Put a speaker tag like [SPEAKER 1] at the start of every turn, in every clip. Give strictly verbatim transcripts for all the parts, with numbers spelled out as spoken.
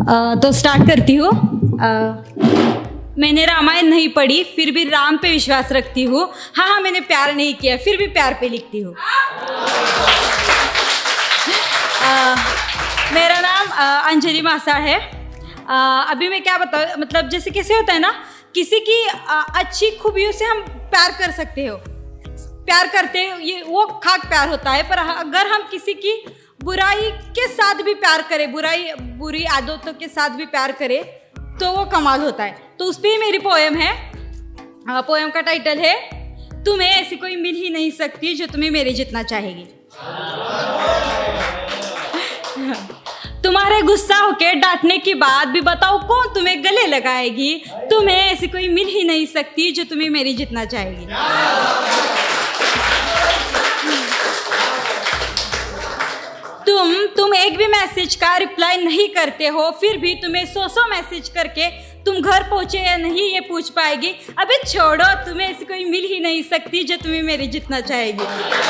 [SPEAKER 1] तो स्टार्ट करती हूँ। मैंने रामायण नहीं पढ़ी फिर भी राम पे विश्वास रखती हूँ। हाँ हाँ मैंने प्यार नहीं किया फिर भी प्यार पे लिखती हूँ। मेरा नाम आ, अंजलि मासा है। आ, अभी मैं क्या बताऊँ, मतलब जैसे कैसे होता है ना, किसी की आ, अच्छी खूबियों से हम प्यार कर सकते हो, प्यार करते ये वो खाक प्यार होता है। पर अगर हम किसी की बुराई के साथ भी प्यार करें, बुराई बुरी आदतों के साथ भी प्यार करें, तो वो कमाल होता है। तो उस पर ही मेरी पोएम है। आ, पोएम का टाइटल है तुम्हें ऐसी कोई मिल ही नहीं सकती जो तुम्हें मेरे जितना चाहेगी। तुम्हारे गुस्सा होके डांटने के बाद भी बताओ कौन तुम्हें गले लगाएगी। तुम्हें ऐसी कोई मिल ही नहीं सकती जो तुम्हें मेरी जितना चाहेगी। तुम तुम एक भी मैसेज का रिप्लाई नहीं करते हो, फिर भी तुम्हें सौ सौ मैसेज करके तुम घर पहुंचे या नहीं ये पूछ पाएगी। अबे छोड़ो, तुम्हें ऐसी कोई मिल ही नहीं सकती जो तुम्हें मेरे जितना चाहेगी।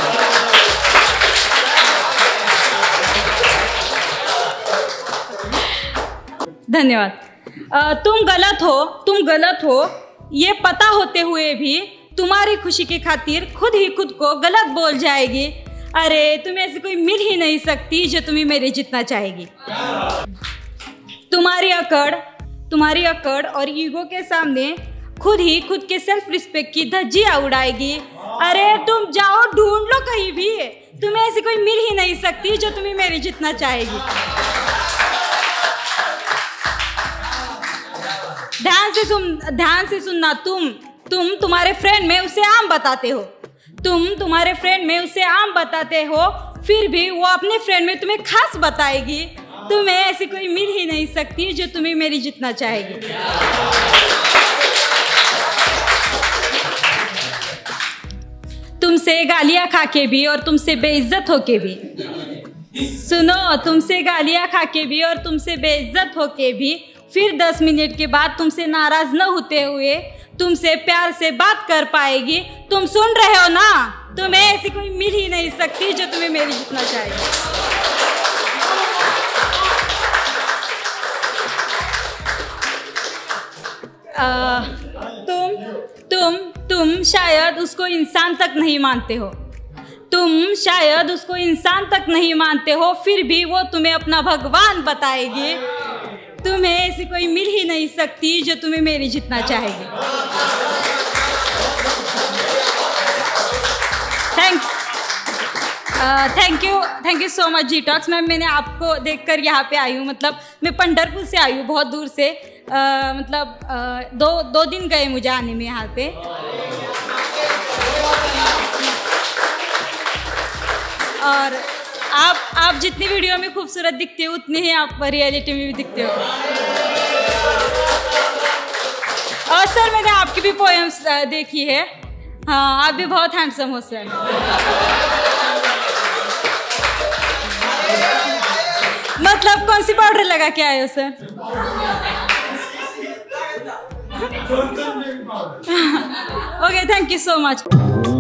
[SPEAKER 1] धन्यवाद। तुम गलत हो, तुम गलत हो ये पता होते हुए भी तुम्हारी खुशी की खातिर खुद ही खुद को गलत बोल जाएगी। अरे तुम्हें ऐसी कोई मिल ही नहीं सकती जो तुम्हें मेरे जितना चाहेगी। तुम्हारी अकड़ तुम्हारी अकड़ और ईगो के सामने खुद ही खुद के सेल्फ रिस्पेक्ट की धज्जियां उड़ाएगी। अरे तुम जाओ ढूंढ लो कहीं भी, तुम्हें ऐसी कोई मिल ही नहीं सकती जो तुम्हें मेरे जितना चाहेगी। ध्यान से सुन ध्यान से सुनना। तुम तुम तुम्हारे फ्रेंड में उसे आम बताते हो, तुम तुम्हारे फ्रेंड में उसे आम बताते हो, फिर भी वो अपने फ्रेंड में तुम्हें खास बताएगी। तुम्हें ऐसी कोई मिल ही नहीं सकती जो तुम्हें मेरी जितना चाहेगी। तुमसे गालियां खा के भी और तुमसे बेइज्जत होके भी, सुनो, तुमसे गालियां खा के भी और तुमसे बेइज्जत होके भी, फिर दस मिनट के बाद तुमसे नाराज न होते हुए तुमसे प्यार से बात कर paएगी। तुम सुन रहे हो ना, तुम्हें ऐसी कोई मिल ही नहीं सकती जो तुम्हें मेरी जितना चाहेगी। आ, तुम तुम तुम शायद उसको इंसान तक नहीं मानते हो, तुम शायद उसको इंसान तक नहीं मानते हो, फिर भी वो तुम्हें अपना भगवान बताएगी। तुम्हें ऐसी कोई मिल ही नहीं सकती जो तुम्हें मेरी जितना चाहेगी। Thank thank you thank you so much जी टॉक्स मैम। मैंने आपको देखकर यहाँ पे आई हूँ, मतलब मैं पंढरपुर से आई हूँ, बहुत दूर से। आ, मतलब आ, दो दो दिन गए मुझे आने में यहाँ पे। और आप आप जितनी वीडियो में खूबसूरत दिखते हो उतनी ही आप रियलिटी में भी दिखते हो। और सर मैंने आपकी भी पोएम्स देखी है। हाँ, आप भी बहुत हैंडसम हो सर। मतलब कौन सी पाउडर लगा के आए हो sir? Okay, thank you so much.